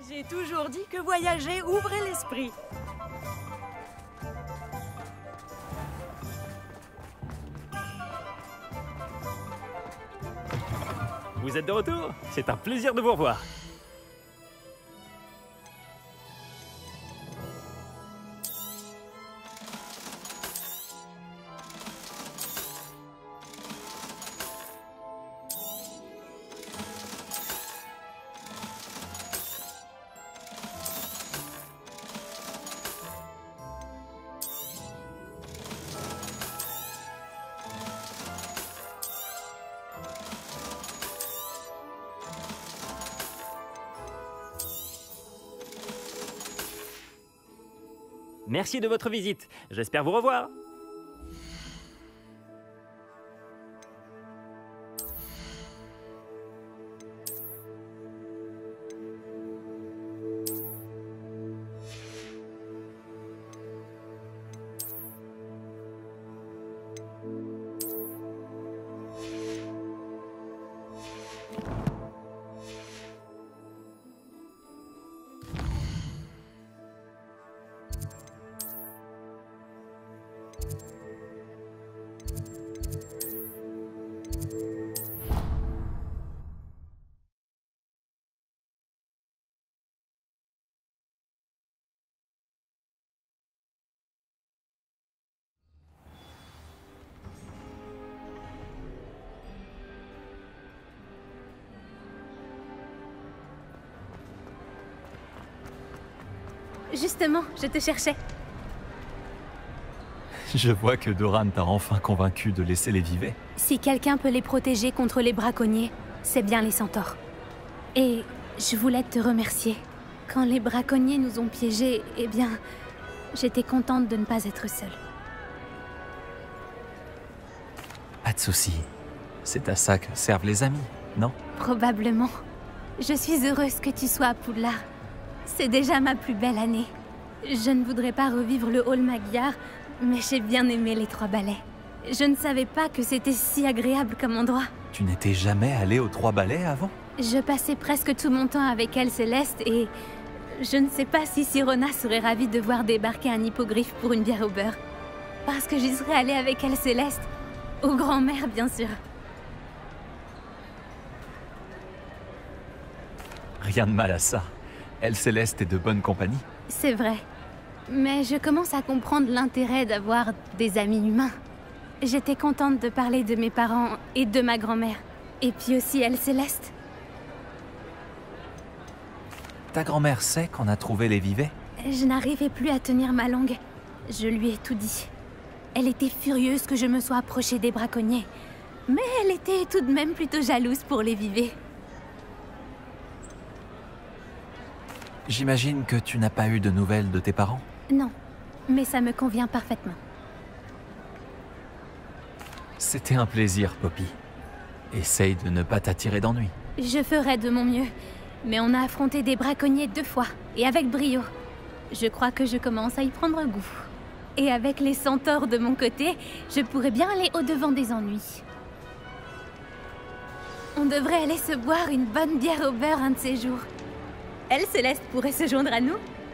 J'ai toujours dit que voyager ouvrait l'esprit. Vous êtes de retour? C'est un plaisir de vous revoir. Merci de votre visite. J'espère vous revoir. Justement, je te cherchais. Je vois que Doran t'a enfin convaincu de laisser les vivets. Si quelqu'un peut les protéger contre les braconniers, c'est bien les centaures. Et je voulais te remercier. Quand les braconniers nous ont piégés, eh bien, j'étais contente de ne pas être seule. Pas de souci. C'est à ça que servent les amis, non? Probablement. Je suis heureuse que tu sois à Poudlard. C'est déjà ma plus belle année. Je ne voudrais pas revivre le hall Magyar, mais j'ai bien aimé les 3 balais. Je ne savais pas que c'était si agréable comme endroit. Tu n'étais jamais allé aux 3 balais avant? Je passais presque tout mon temps avec elle, Céleste, et je ne sais pas si Sirona serait ravie de voir débarquer un hippogriffe pour une bière au beurre. Parce que j'y serais allée avec elle, Céleste. Aux grands-mères, bien sûr. Rien de mal à ça. Elle, Céleste, est de bonne compagnie. C'est vrai. Mais je commence à comprendre l'intérêt d'avoir des amis humains. J'étais contente de parler de mes parents et de ma grand-mère. Et puis aussi elle, Céleste. Ta grand-mère sait qu'on a trouvé les vivets? Je n'arrivais plus à tenir ma langue. Je lui ai tout dit. Elle était furieuse que je me sois approchée des braconniers. Mais elle était tout de même plutôt jalouse pour les vivets. J'imagine que tu n'as pas eu de nouvelles de tes parents? Non, mais ça me convient parfaitement. C'était un plaisir, Poppy. Essaye de ne pas t'attirer d'ennui. Je ferai de mon mieux. Mais on a affronté des braconniers 2 fois, et avec brio. Je crois que je commence à y prendre goût. Et avec les centaures de mon côté, je pourrais bien aller au-devant des ennuis. On devrait aller se boire une bonne bière au beurre un de ces jours. Elle, Céleste, pourrait se joindre à nous?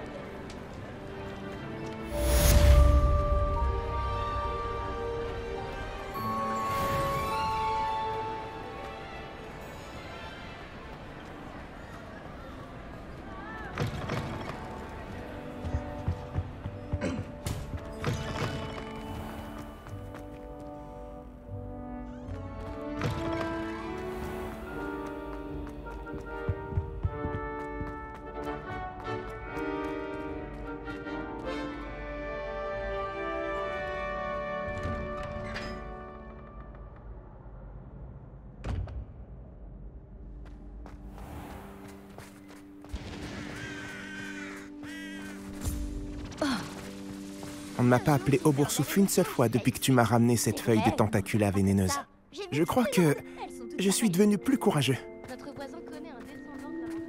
On ne m'a pas appelé Oboursouf une seule fois depuis que tu m'as ramené cette feuille de tentacula vénéneuse. Je crois que je suis devenu plus courageux. Notre voisin connaît un descendant de la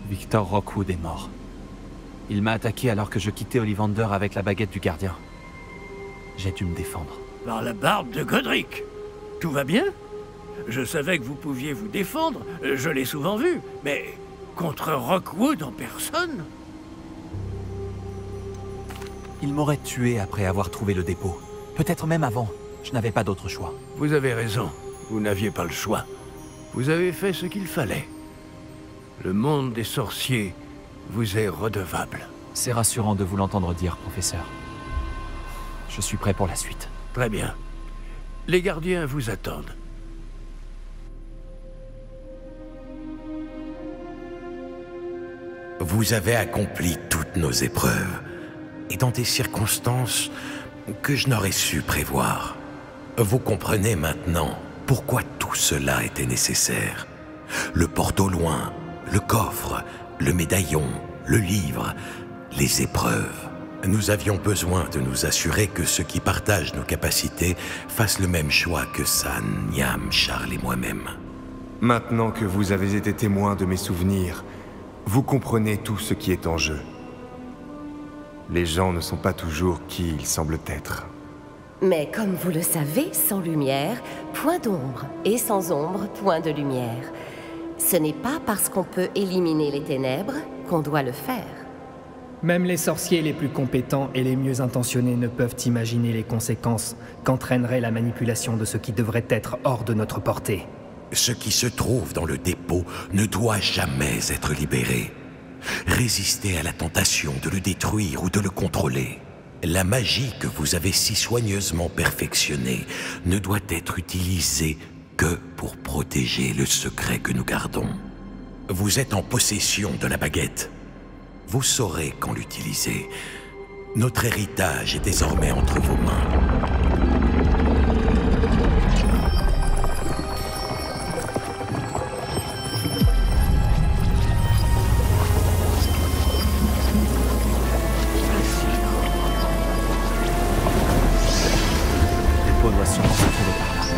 Victor Rockwood est mort. Il m'a attaqué alors que je quittais Ollivander avec la baguette du gardien. J'ai dû me défendre. Par la barbe de Godric. Tout va bien? Je savais que vous pouviez vous défendre, je l'ai souvent vu, mais contre Rockwood en personne? Il m'aurait tué après avoir trouvé le dépôt. Peut-être même avant. Je n'avais pas d'autre choix. Vous avez raison, vous n'aviez pas le choix. Vous avez fait ce qu'il fallait. Le monde des sorciers vous est redevable. C'est rassurant de vous l'entendre dire, professeur. Je suis prêt pour la suite. Très bien. Les gardiens vous attendent. Vous avez accompli toutes nos épreuves, et dans des circonstances que je n'aurais su prévoir. Vous comprenez maintenant pourquoi tout cela était nécessaire. Le porte au loin, le coffre, le médaillon, le livre, les épreuves. Nous avions besoin de nous assurer que ceux qui partagent nos capacités fassent le même choix que San, Niam, Charles et moi-même. Maintenant que vous avez été témoin de mes souvenirs, vous comprenez tout ce qui est en jeu. Les gens ne sont pas toujours qui ils semblent être. Mais comme vous le savez, sans lumière, point d'ombre, et sans ombre, point de lumière. Ce n'est pas parce qu'on peut éliminer les ténèbres qu'on doit le faire. Même les sorciers les plus compétents et les mieux intentionnés ne peuvent imaginer les conséquences qu'entraînerait la manipulation de ce qui devrait être hors de notre portée. Ce qui se trouve dans le dépôt ne doit jamais être libéré. Résistez à la tentation de le détruire ou de le contrôler. La magie que vous avez si soigneusement perfectionnée ne doit être utilisée que pour protéger le secret que nous gardons. Vous êtes en possession de la baguette. Vous saurez quand l'utiliser. Notre héritage est désormais entre vos mains. Le pot doit sûrement se trouver par là.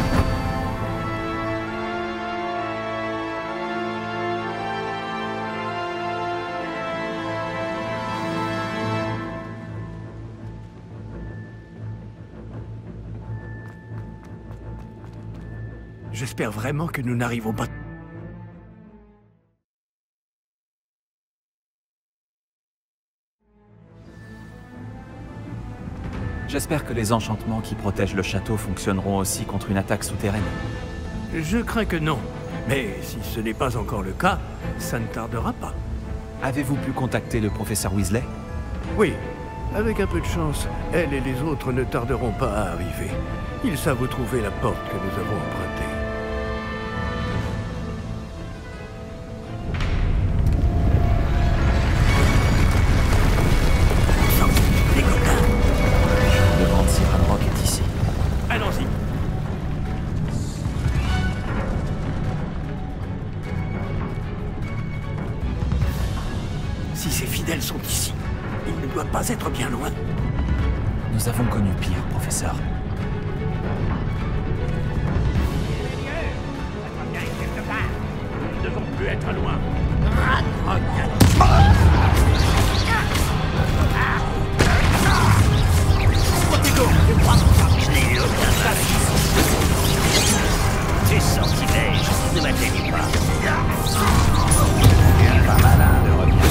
J'espère vraiment que nous n'arrivons pas... J'espère que les enchantements qui protègent le château fonctionneront aussi contre une attaque souterraine. Je crains que non. Mais si ce n'est pas encore le cas, ça ne tardera pas. Avez-vous pu contacter le professeur Weasley? Oui. Avec un peu de chance, elle et les autres ne tarderont pas à arriver. Ils savent où trouver la porte que nous avons empruntée. Si ces fidèles sont ici, ils ne doivent pas être bien loin. Nous avons connu pire, professeur. Nous ne devons plus être loin. Ces sortilèges ne m'atteignent pas. Pas malin de revenir.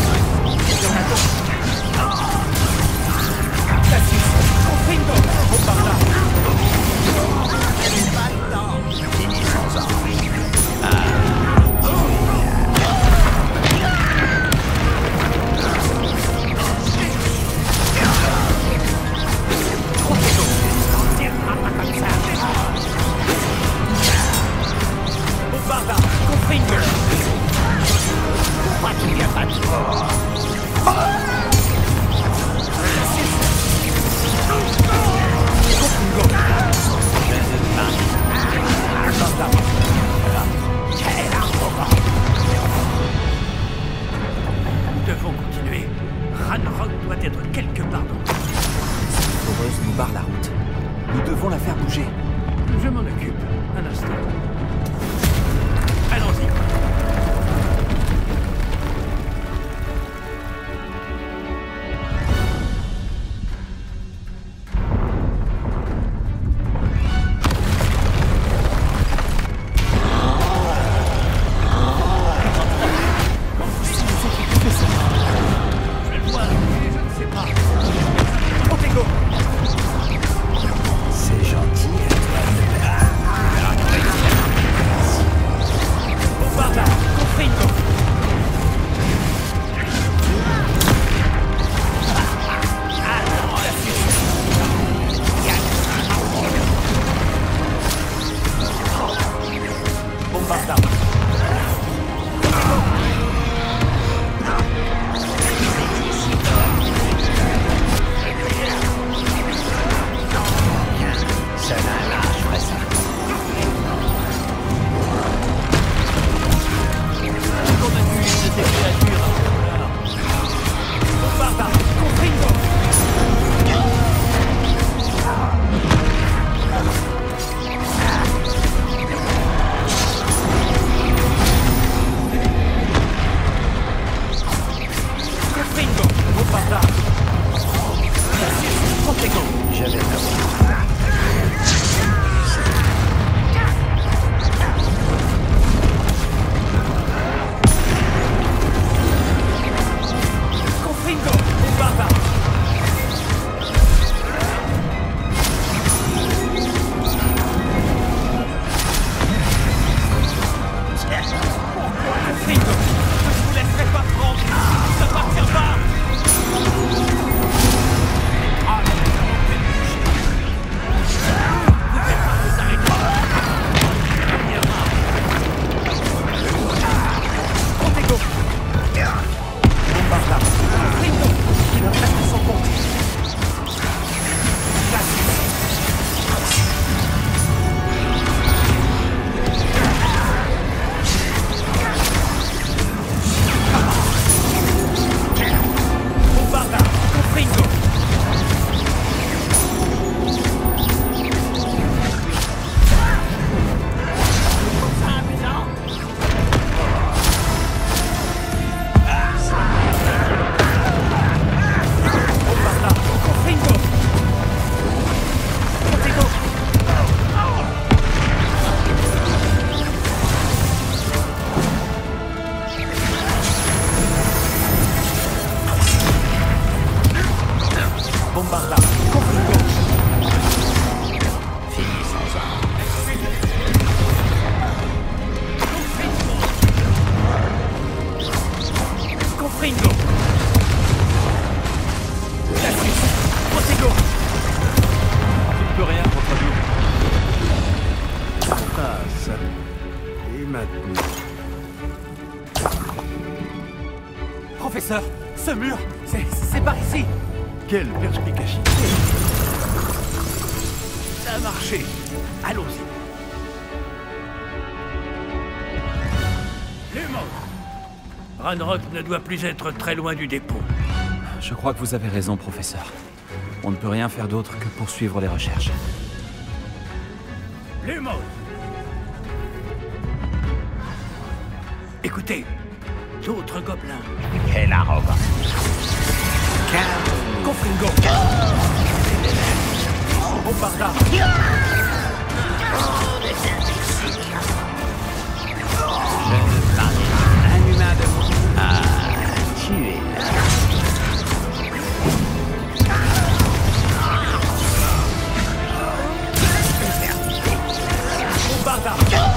ça. Et maintenant... Professeur, ce mur, c'est par ici. Quelle perspicacité! Ça a marché. Allons-y. Lumos! Ranrock ne doit plus être très loin du dépôt. Je crois que vous avez raison, professeur. On ne peut rien faire d'autre que poursuivre les recherches. Lumos! Écoutez, d'autres gobelins. Quelle arrogance. Confringo! Bombarda! Un humain de mon... Ah, tu es là. Bombarda!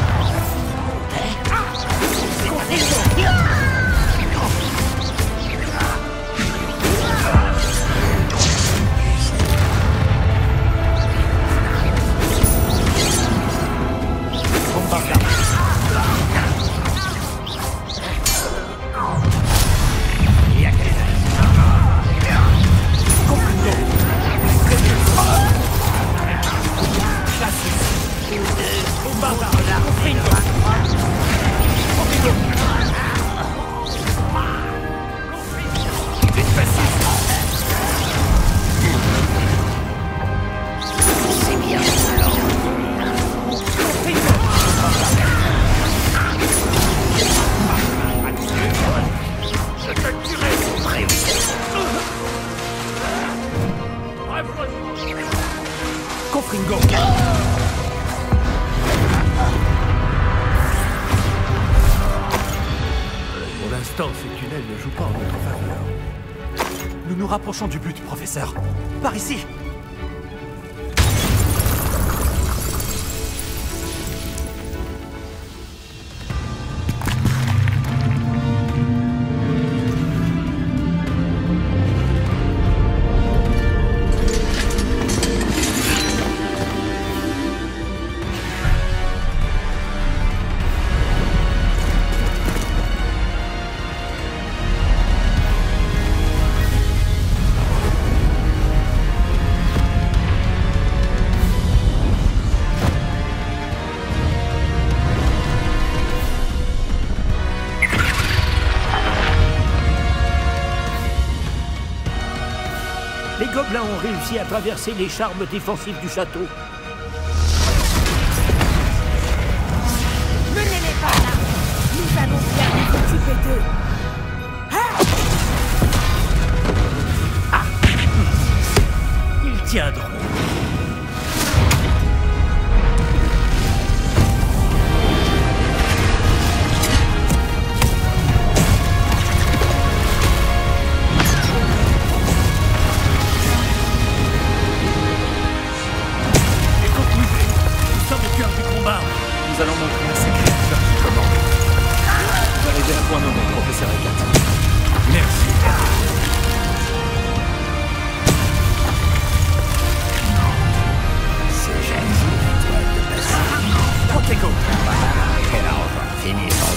Confringo! Pour l'instant, ces tunnels ne jouent pas en notre faveur. Nous nous rapprochons du but, professeur. Par ici! Les gobelins ont réussi à traverser les charmes défensifs du château. Menez-les par là. Nous allons bien nous occuper d'eux. Ils tiendront. Nous allons montrer à ces créatures qui commandent. Vous arrivez à point nommé, professeur Eckert. Merci. C'est gentil, toi, de passer. Protego! Quelle arrogance. Finis sans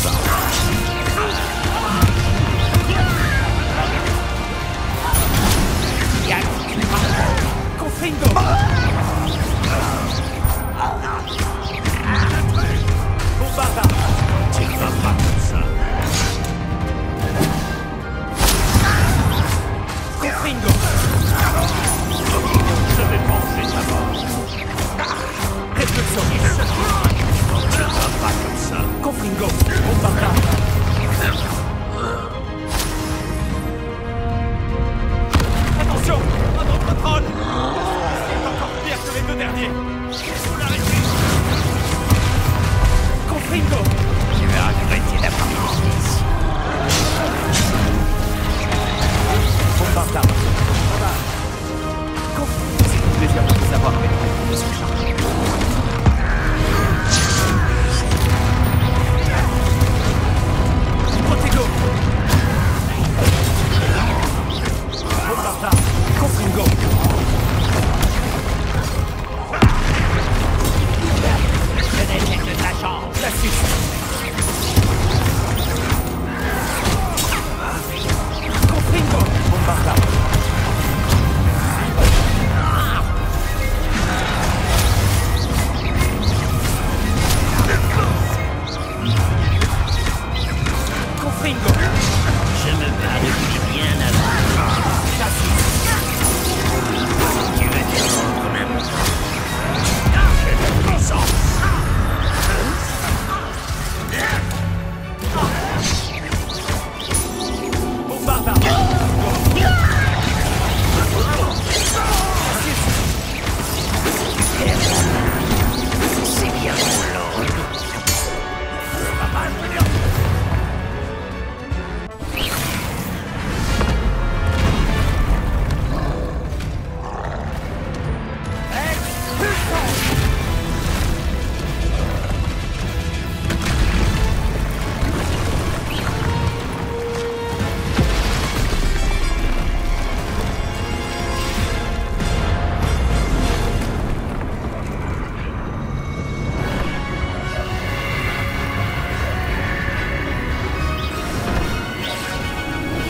ordre. Confringo! Bombarda! Tu ne vas pas comme ça.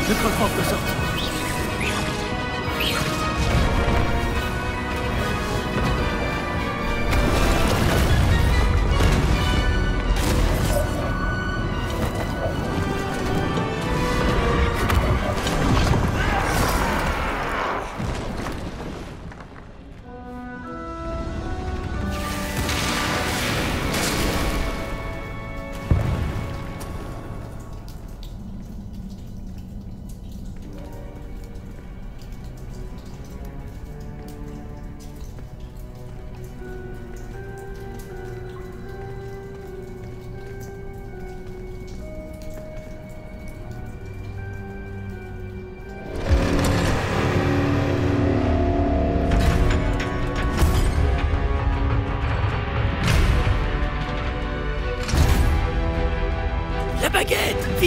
notre propre sortie. La baguette, vite!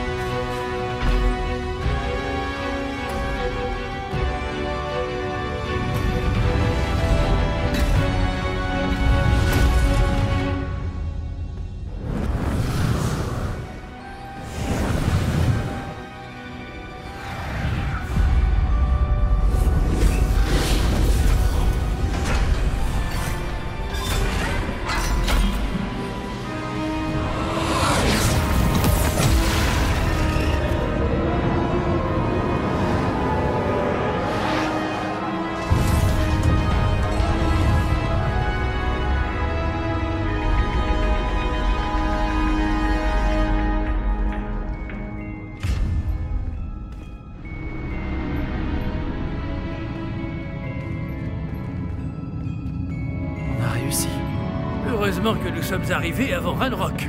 Heureusement que nous sommes arrivés avant Ranrock.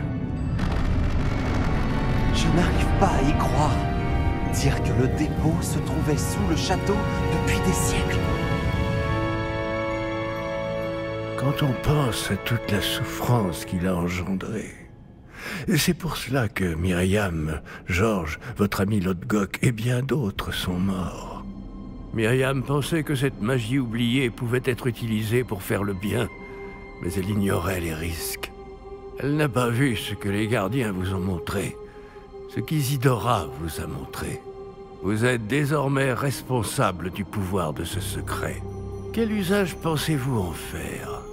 Je n'arrive pas à y croire. Dire que le dépôt se trouvait sous le château depuis des siècles. Quand on pense à toute la souffrance qu'il a engendrée. Et c'est pour cela que Myriam, Georges, votre ami Lodgok et bien d'autres sont morts. Myriam pensait que cette magie oubliée pouvait être utilisée pour faire le bien. Mais elle ignorait les risques. Elle n'a pas vu ce que les gardiens vous ont montré, ce qu'Isidora vous a montré. Vous êtes désormais responsable du pouvoir de ce secret. Quel usage pensez-vous en faire?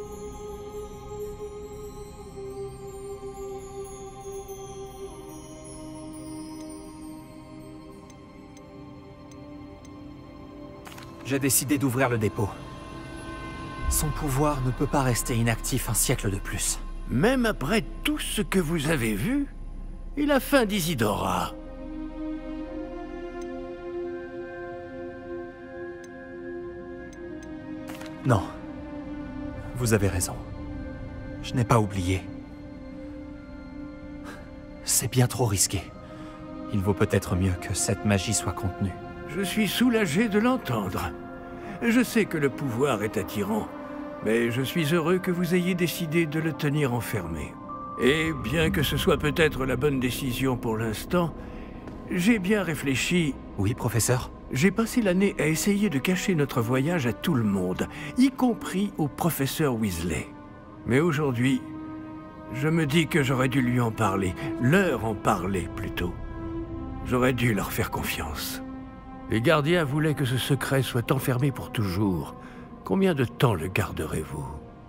J'ai décidé d'ouvrir le dépôt. Son pouvoir ne peut pas rester inactif un siècle de plus. Même après tout ce que vous avez vu, et la fin d'Isidora. Non. Vous avez raison. Je n'ai pas oublié. C'est bien trop risqué. Il vaut peut-être mieux que cette magie soit contenue. Je suis soulagé de l'entendre. Je sais que le pouvoir est attirant, mais je suis heureux que vous ayez décidé de le tenir enfermé. Et bien que ce soit peut-être la bonne décision pour l'instant, j'ai bien réfléchi. Oui, professeur? J'ai passé l'année à essayer de cacher notre voyage à tout le monde, y compris au professeur Weasley. Mais aujourd'hui, je me dis que j'aurais dû lui en parler, leur en parler plutôt. J'aurais dû leur faire confiance. Les gardiens voulaient que ce secret soit enfermé pour toujours. Combien de temps le garderez-vous?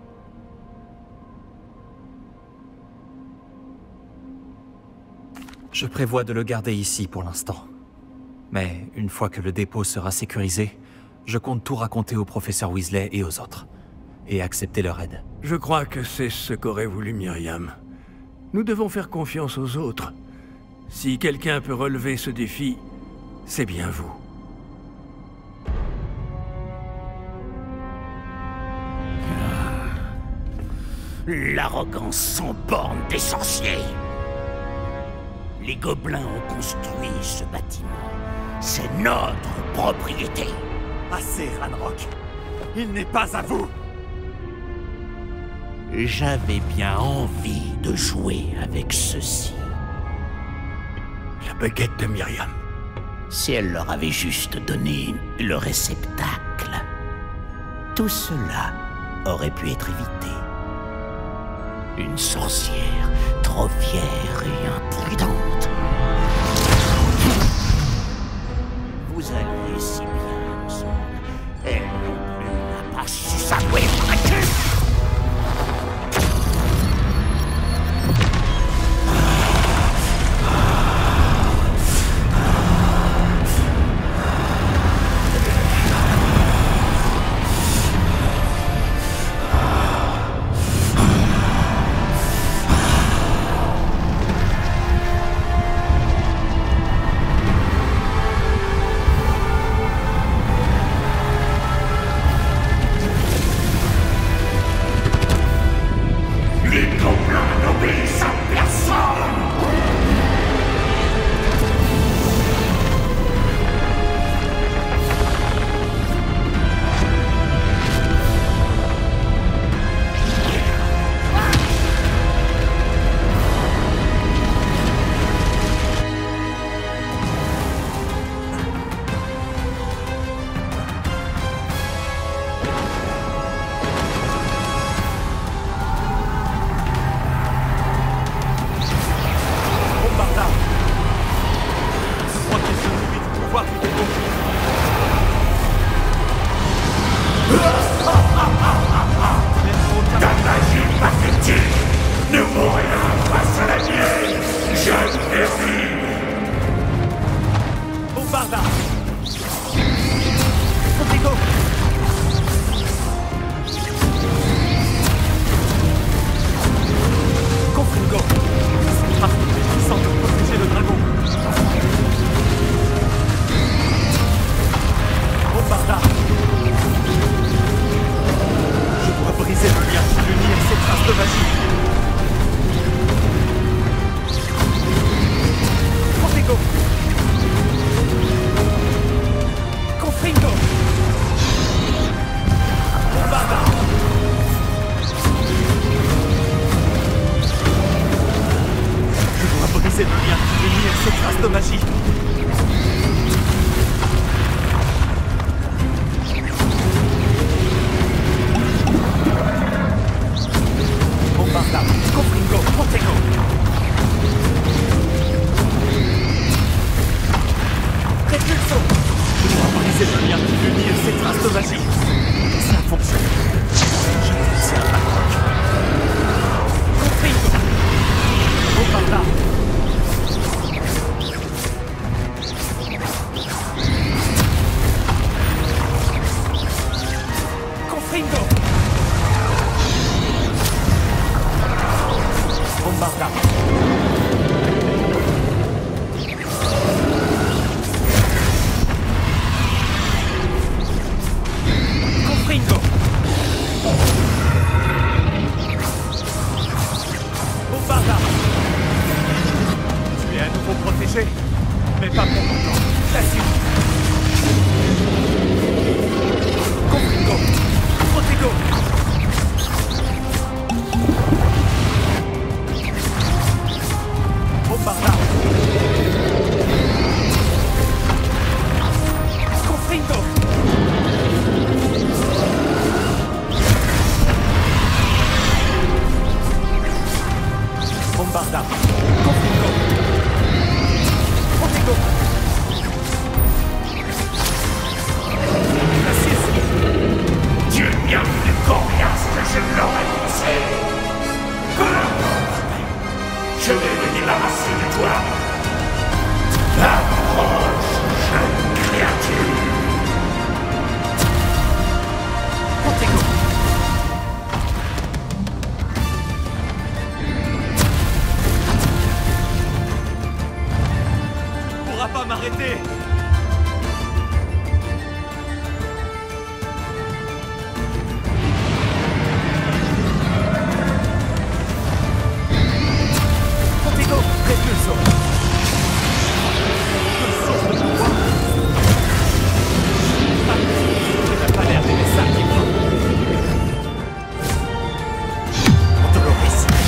Je prévois de le garder ici pour l'instant. Mais une fois que le dépôt sera sécurisé, je compte tout raconter au professeur Weasley et aux autres. Et accepter leur aide. Je crois que c'est ce qu'aurait voulu Myriam. Nous devons faire confiance aux autres. Si quelqu'un peut relever ce défi, c'est bien vous. L'arrogance sans borne des sorciers. Les gobelins ont construit ce bâtiment. C'est notre propriété. Assez, Ranrock. Il n'est pas à vous. J'avais bien envie de jouer avec ceci. La baguette de Myriam. Si elle leur avait juste donné le réceptacle, tout cela aurait pu être évité. Une sorcière trop fière et imprudente. n'obéisse à personne. Ta magie pathétique ne vaut rien face à la mienne. Je péris. Bombarda. Protego. Confringo. Ah, il semble protéger le dragon. Bombarda. Je dois briser le lien qui unit ces traces de magie. Protego. Confringo. Bombarda. Je dois briser le lien qui unit ces traces de magie. Bombarda, Confringo, Protego. Repulso. Je dois briser le lien qui unit ces traces de magie. Ça fonctionne. Je t'observe la croque. Confringo. Bombarda. Confringo. Bombarda. Confringo. Bombarda. Tu es à nouveau protégé, mais pas pour longtemps. Là-dessus. Confringo. Protego. Bombarda. Confringo. Bombarda. Confringo. Protego. Tu es bien plus coriace que je ne l'aurais pensé. Peu importe. Je vais me débarrasser de toi. Approche, jeune créature. Protego. Tu pourras pas m'arrêter. Protego, Repulso. Quelle source de pouvoir. Ah, tu n'as pas l'air d'aimer ça, dis-moi. Doloris.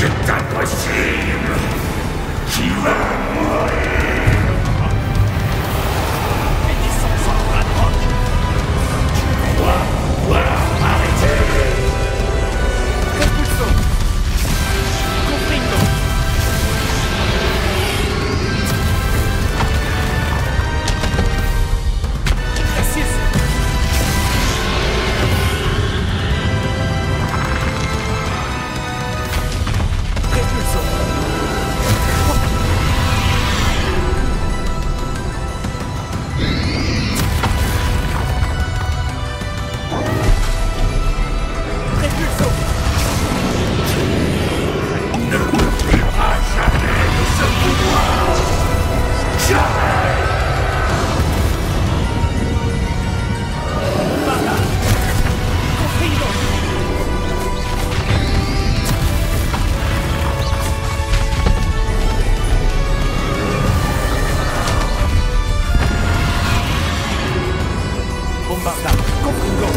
C'est impossible. Tu vas mourir. Et descends sans Ragnarok. Tu crois pouvoir m'arrêter? Repulsor. Confringo. Cassius. Repulsor. Repulsor. Ne m'oublieras jamais de ce pouvoir. Jamais. Barda. Confringo. Bombarda. Confringo.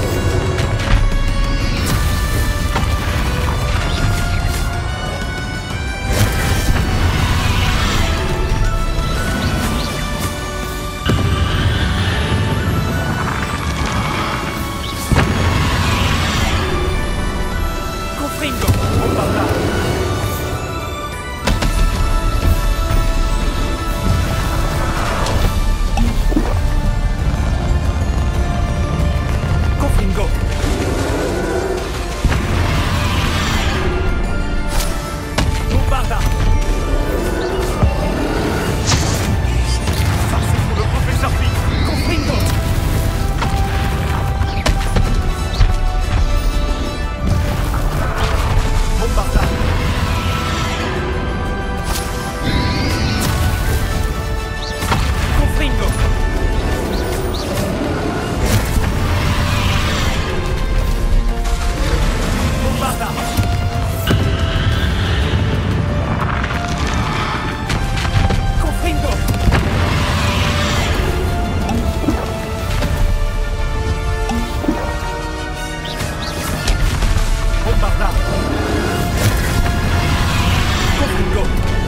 Confringo. Bombarda. Confringo. Bombarda. Ça c'est pour le professeur Pi. Confringo. Bombarda. Confringo. Bombarda. Confringo. Bombarda. Confringo.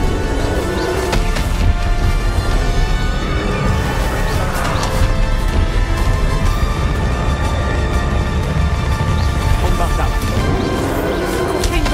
Bombarda. Confringo.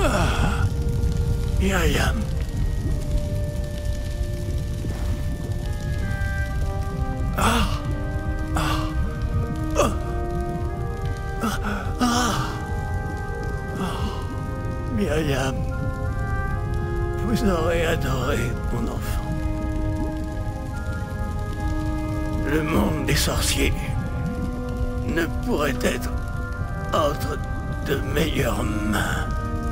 Myriam. Myriam, vous aurez adoré mon enfant. Le monde des sorciers ne pourrait être entre de meilleures mains.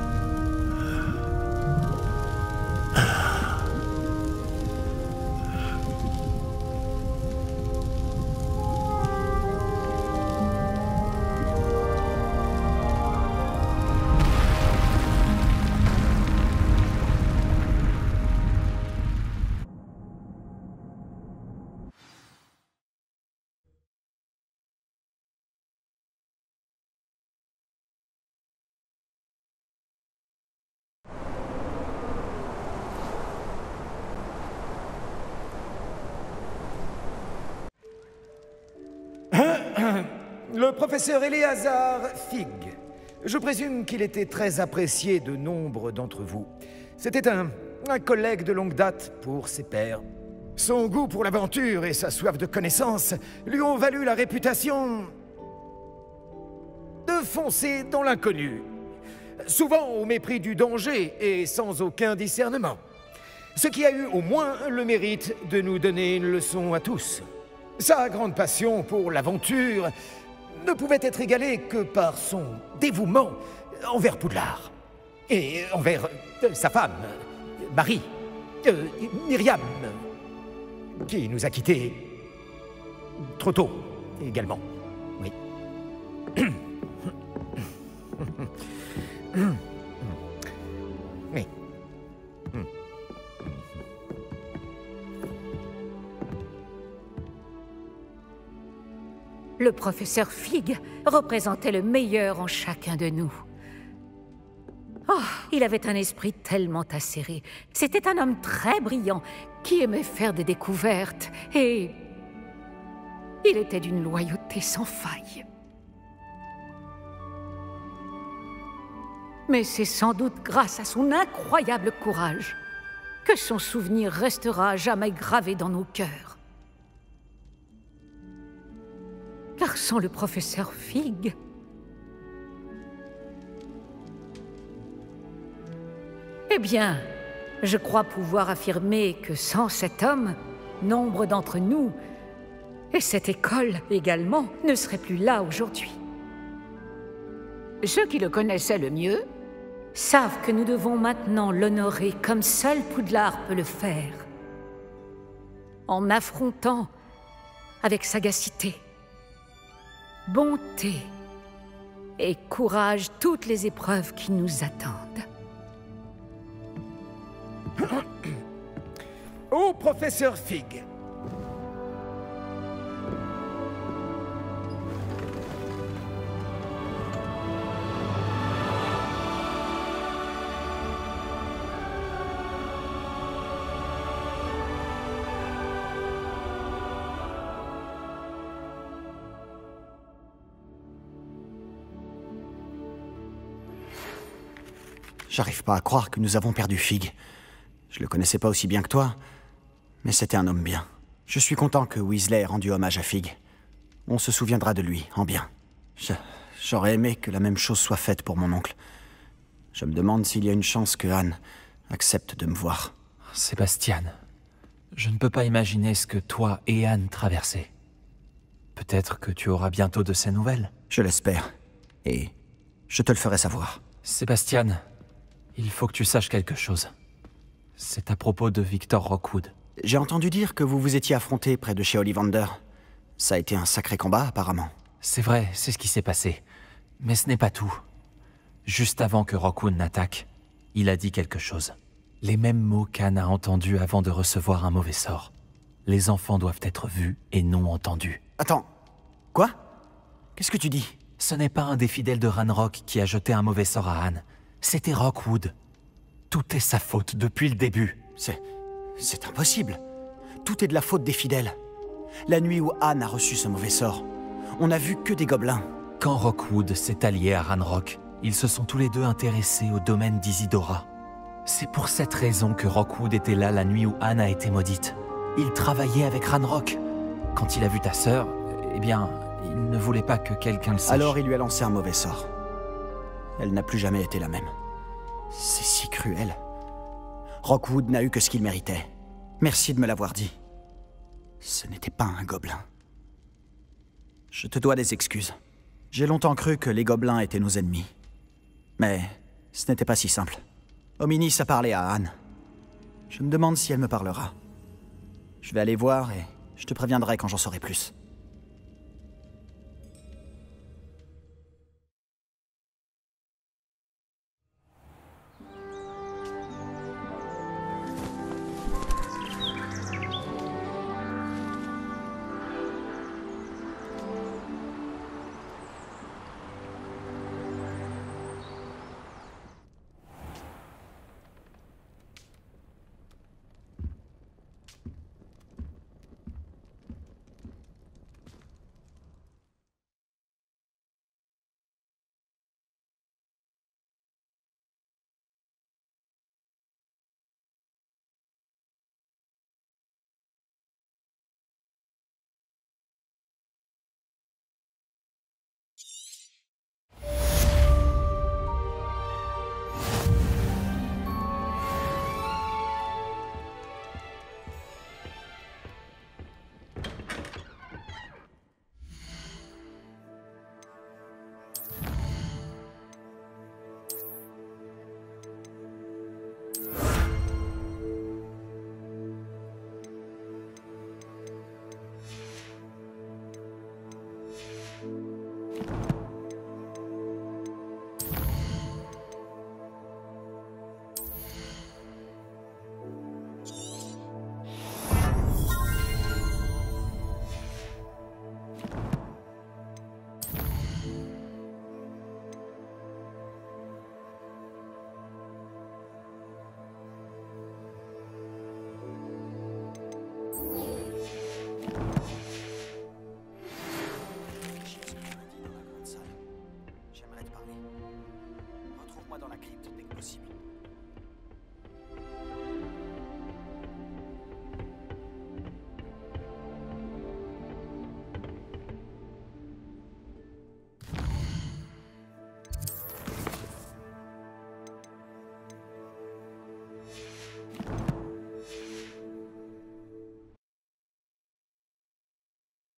Le professeur Éléazar Fig. Je présume qu'il était très apprécié de nombre d'entre vous. C'était un collègue de longue date pour ses pairs. Son goût pour l'aventure et sa soif de connaissance lui ont valu la réputation de foncer dans l'inconnu, souvent au mépris du danger et sans aucun discernement. Ce qui a eu au moins le mérite de nous donner une leçon à tous. Sa grande passion pour l'aventure ne pouvait être égalée que par son dévouement envers Poudlard et envers sa femme, Marie, Myriam, qui nous a quittés trop tôt également. Oui. Oui. Le professeur Fig représentait le meilleur en chacun de nous. Oh, il avait un esprit tellement acéré. C'était un homme très brillant qui aimait faire des découvertes et il était d'une loyauté sans faille. Mais c'est sans doute grâce à son incroyable courage que son souvenir restera à jamais gravé dans nos cœurs. Car sans le professeur Fig, eh bien, je crois pouvoir affirmer que sans cet homme, nombre d'entre nous, et cette école également, ne seraient plus là aujourd'hui. Ceux qui le connaissaient le mieux savent que nous devons maintenant l'honorer comme seul Poudlard peut le faire, en affrontant avec sagacité, bonté et courage toutes les épreuves qui nous attendent. Au professeur Fig. J'arrive pas à croire que nous avons perdu Fig. Je le connaissais pas aussi bien que toi, mais c'était un homme bien. Je suis content que Weasley ait rendu hommage à Fig. On se souviendra de lui, en bien. J'aurais aimé que la même chose soit faite pour mon oncle. Je me demande s'il y a une chance que Anne accepte de me voir. Sébastien, je ne peux pas imaginer ce que toi et Anne traversez. Peut-être que tu auras bientôt de ces nouvelles. Je l'espère. Et je te le ferai savoir. Sébastien, il faut que tu saches quelque chose. C'est à propos de Victor Rockwood. J'ai entendu dire que vous vous étiez affronté près de chez Ollivander. Ça a été un sacré combat, apparemment. C'est vrai, c'est ce qui s'est passé. Mais ce n'est pas tout. Juste avant que Rockwood n'attaque, il a dit quelque chose. Les mêmes mots qu'Anne a entendus avant de recevoir un mauvais sort. Les enfants doivent être vus et non entendus. Attends, quoi? Qu'est-ce que tu dis? Ce n'est pas un des fidèles de Ranrock qui a jeté un mauvais sort à Anne. C'était Rockwood. Tout est sa faute depuis le début. C'est impossible. Tout est de la faute des fidèles. La nuit où Anne a reçu ce mauvais sort, on n'a vu que des gobelins. Quand Rockwood s'est allié à Ranrock, Ils se sont tous les deux intéressés au domaine d'Isidora. C'est pour cette raison que Rockwood était là la nuit où Anne a été maudite. Il travaillait avec Ranrock. Quand il a vu ta sœur, eh bien, il ne voulait pas que quelqu'un le sache. Alors il lui a lancé un mauvais sort. Elle n'a plus jamais été la même. C'est si cruel. Rockwood n'a eu que ce qu'il méritait. Merci de me l'avoir dit. Ce n'était pas un gobelin. Je te dois des excuses. J'ai longtemps cru que les gobelins étaient nos ennemis. Mais ce n'était pas si simple. Hominis a parlé à Anne. Je me demande si elle me parlera. Je vais aller voir et je te préviendrai quand j'en saurai plus.